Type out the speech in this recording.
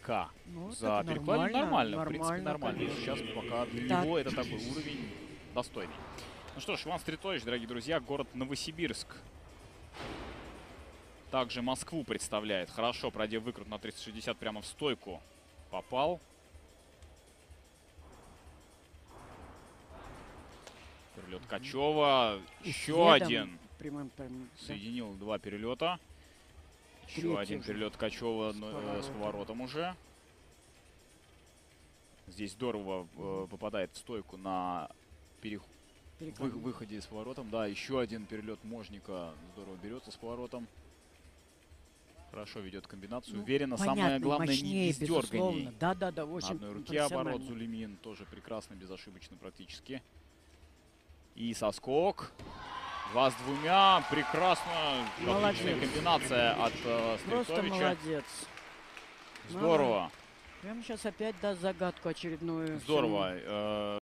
слегка Ну, за так перекладину. Нормально, в принципе, нормально, нормально. конечно. Сейчас пока для Так. него это такой уровень достойный. Ну что ж, Иван Стритович, дорогие друзья, город Новосибирск. Также Москву представляет. Хорошо, пройдя выкрут на 360 прямо в стойку. Попал. Перелет Качева. Еще один. Прямым, да. Соединил два перелета. Еще Третий один уже. перелет Качева С с поворотом. поворотом уже. Здесь здорово попадает в стойку на Перекладину. выходе с поворотом. Да, еще один перелет Можника здорово берется с поворотом. Хорошо ведет комбинацию. Ну, Уверенно. понятно, Самое главное, не мощнее, без дерганий. безусловно. Да, На очень одной руке оборот профессионально. Зулимин тоже прекрасно, безошибочно практически. И соскок. 2 с 2. Прекрасно. Молодец. Отличная комбинация от Просто Стритовича. молодец. Здорово. Прямо сейчас опять даст загадку очередную. Здорово.